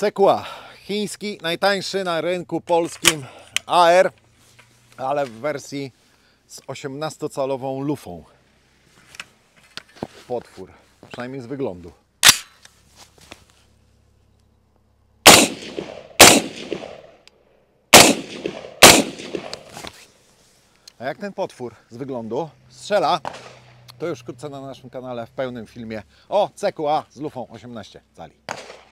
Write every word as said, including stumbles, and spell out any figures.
C Q A, chiński, najtańszy na rynku polskim A R, ale w wersji z osiemnastocalową lufą. Potwór, przynajmniej z wyglądu. A jak ten potwór z wyglądu strzela, to już wkrótce na naszym kanale w pełnym filmie o C Q A z lufą osiemnaście cali.